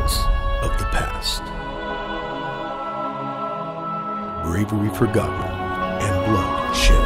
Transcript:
Tales of the Past. Bravery forgotten and blood shed.